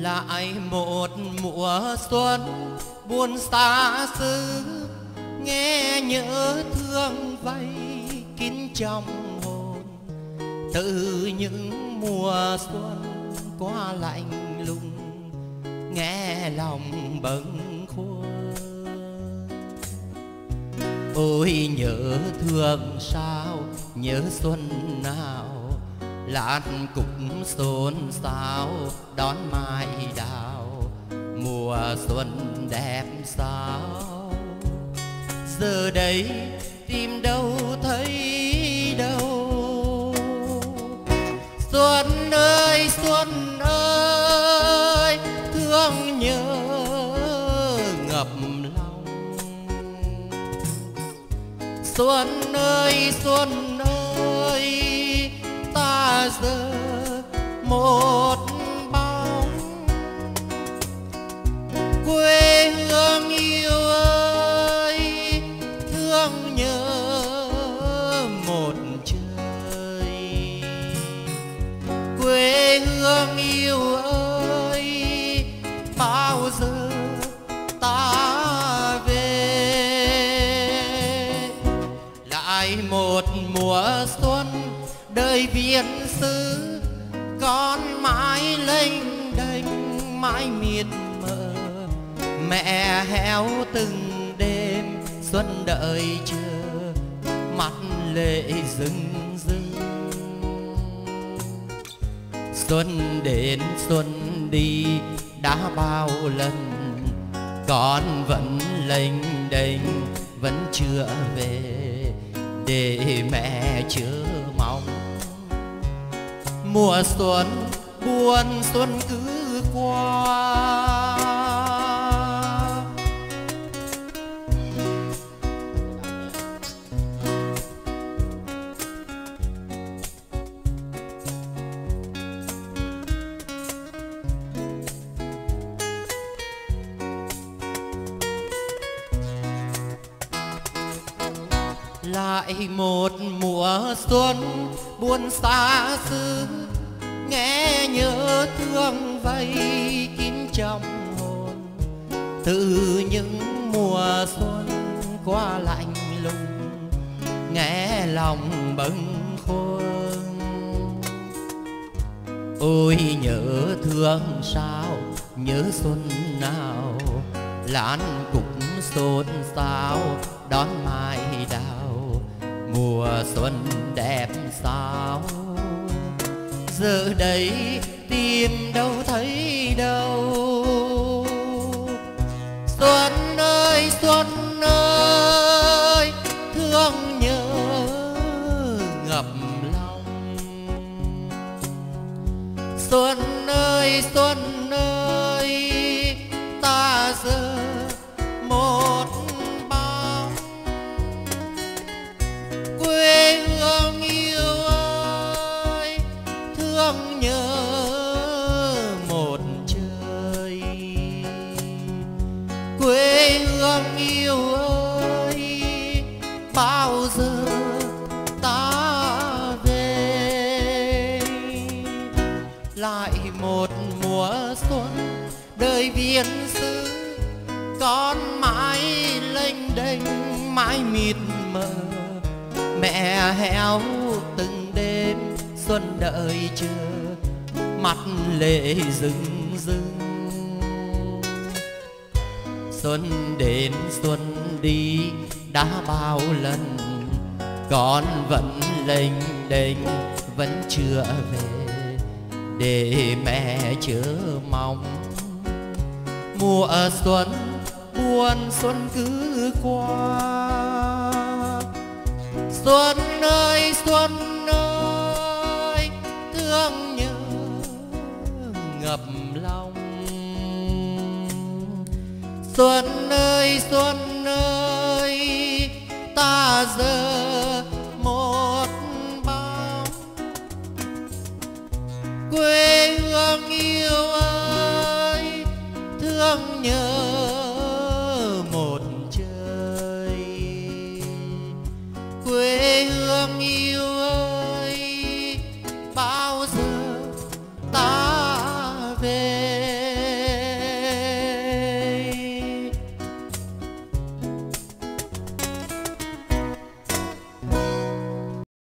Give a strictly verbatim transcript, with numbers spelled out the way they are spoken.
lại một mùa xuân buồn xa xứ, nghe nhớ thương vây kín trong hồn. Từ những mùa xuân qua lạnh lùng, nghe lòng bâng khuâng. Ôi nhớ thương sao, nhớ xuân nào, lan cũng xôn xao đón mai đào. Mùa xuân đẹp sao, giờ đây tìm đâu thấy đâu. Xuân ơi xuân ơi, thương nhớ ngập lòng. Xuân ơi xuân ơi, ta giờ một bóng. Quê hương yêu ơi, thương nhớ một trời. Quê hương yêu ơi, bao giờ ta về. Lại một mùa xuân đời viễn xứ, con mãi lênh đênh mãi miệt mờ. Mẹ héo từng đêm xuân đợi chờ, mắt lệ rưng rưng. Xuân đến xuân đi đã bao lần, con vẫn lênh đênh vẫn chưa về, để mẹ chờ mong. Mùa xuân buồn xuân cứ qua. Lại một mùa xuân buồn xa xứ, nghe nhớ thương vây kín trong hồn. Từ những mùa xuân qua lạnh lùng, nghe lòng bâng khuâng. Ôi nhớ thương sao, nhớ xuân nào, lan cũng xôn xao đón mai đào. Mùa xuân đẹp sao, giờ đây tìm đâu thấy đâu. Xuân ơi xuân ơi, thương nhớ ngập lòng. Xuân ơi xuân ơi, ta giờ một bóng. Quê hương yêu ơi, thương nhớ một trời. Quê hương yêu ơi, bao giờ ta về. Lại một mùa xuân đời viễn xứ, con mãi lênh đênh mãi mịt mờ. Mẹ héo từng đêm xuân đợi chờ, mắt lệ rưng rưng. Xuân đến xuân đi đã bao lần, con vẫn lênh đênh vẫn chưa về, để mẹ chờ mong. Mùa xuân buồn xuân cứ qua. Xuân ơi xuân ơi, thương nhớ ngập lòng. Xuân ơi xuân ơi, ta giờ một bóng. Quê hương yêu ơi, thương nhớ